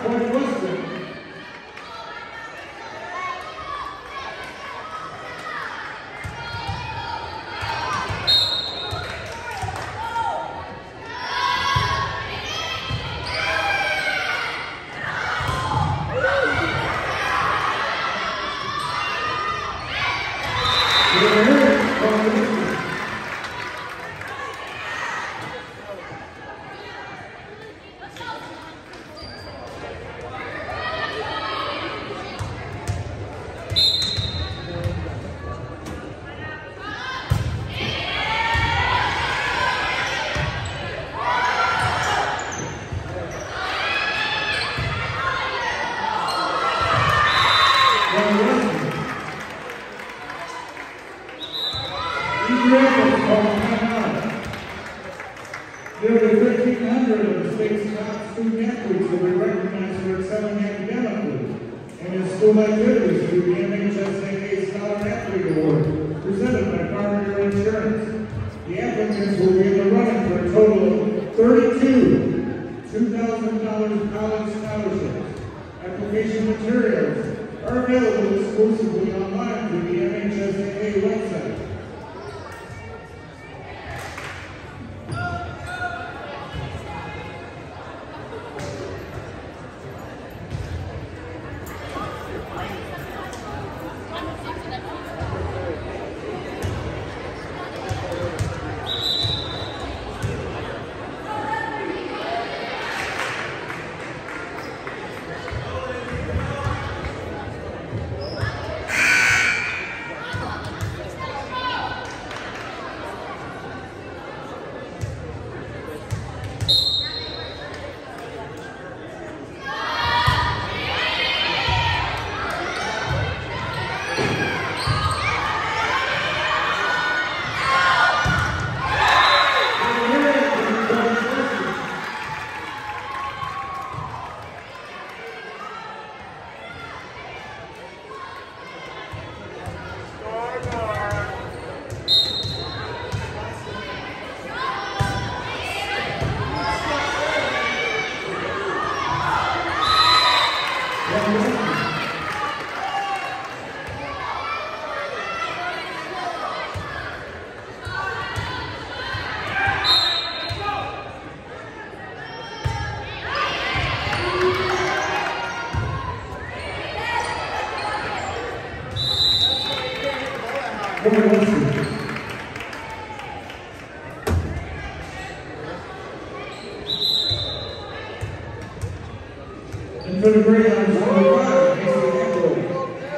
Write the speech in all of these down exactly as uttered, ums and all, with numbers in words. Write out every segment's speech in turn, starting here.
Nearly fifteen hundred of the state's top student athletes will be recognized for excelling academically and in school activities through the M H S A A Scholar Athlete Award, presented by Farmer Insurance. The applicants will be in the running for a total of thirty-two two thousand dollars college scholarships. Application materials are available exclusively online through the M H S A A website. And for the Greyhounds, number five, Mason Echo.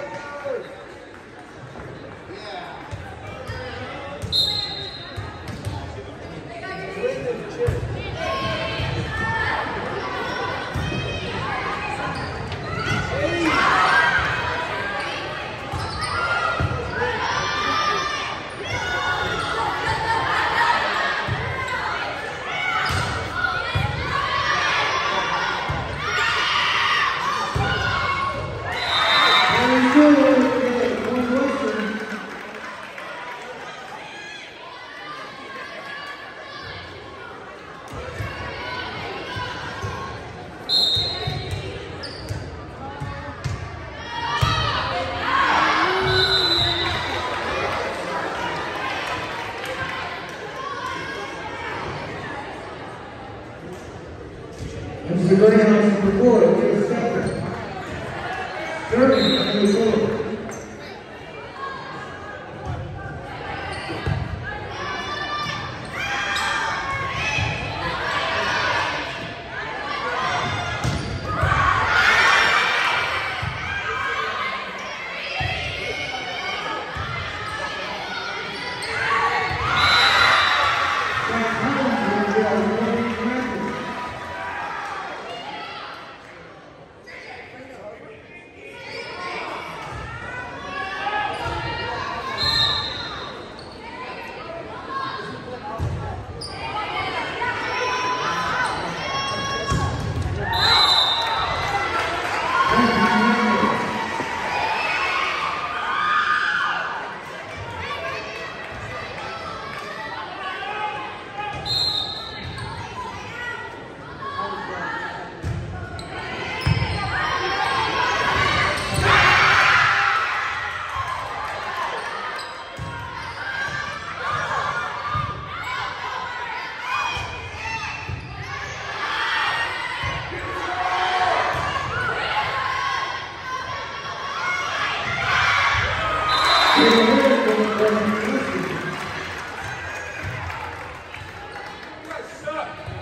And the Greyhounds number four, Leah Stepper. Thirty, number four.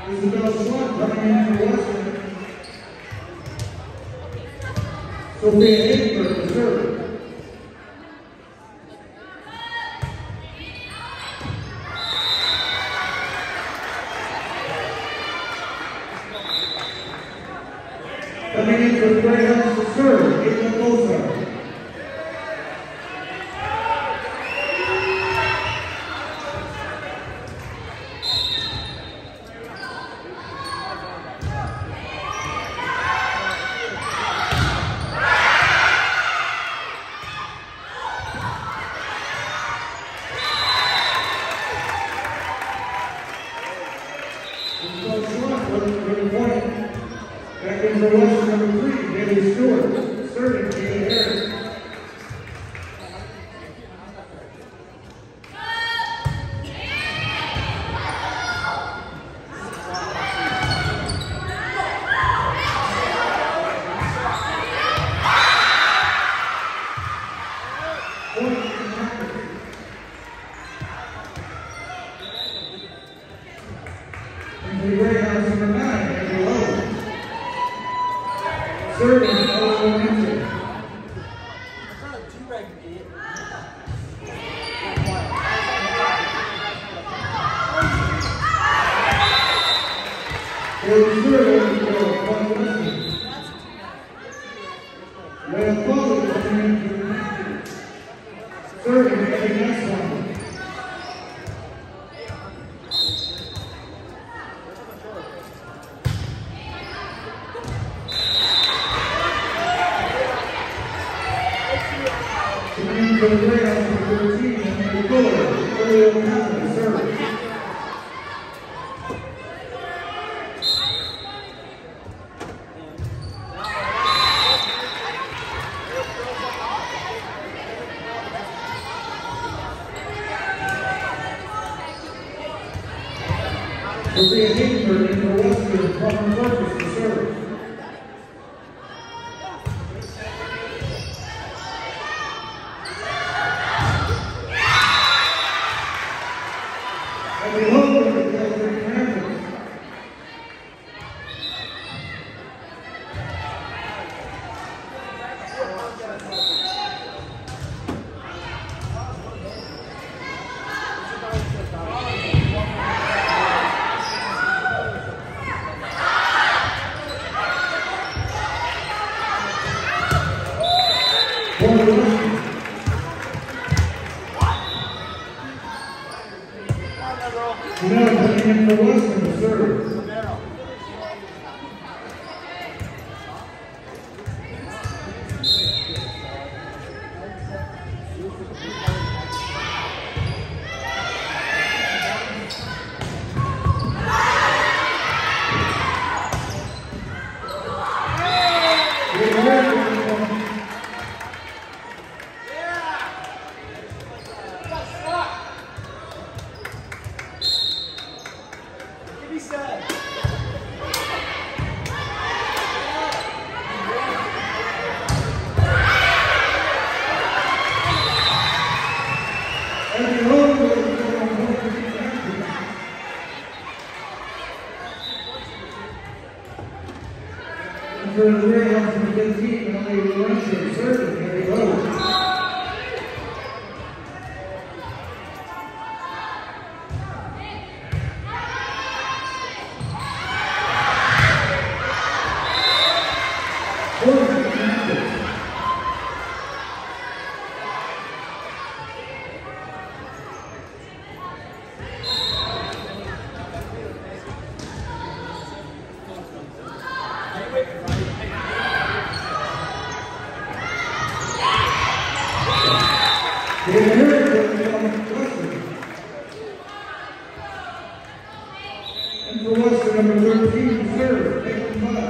Isabel Schluck coming in for Western. Sophia Hagenberg to serve. Coming in for the Greyhounds to serve, Eaton Mozart. Back in for Western number three, Bailey Stewart, serving Kayla Harris. And the Greyhounds number nine, Andrew Lowe. Serving Ella Winter. Bailey Stewart for Paul Wilson. Leah Foley coming in for the ninth. Serving Eddie Nessler. For the Greyhounds for thirteen, and the Fuller, early O'Connor, serve. Sophia Hagenberg in for Western, Palmer Purpose to serve. And the Lowe for the California Panthers. Now coming in for Western to serve. For the Greyhounds from fifteen, only Lorenzo serving Harry Lowe. And for Western, number thirteen, serve, Eaton Mott.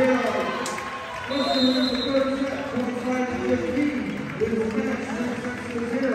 Western wins the third set, twenty-five to fifteen. It is the next to zero.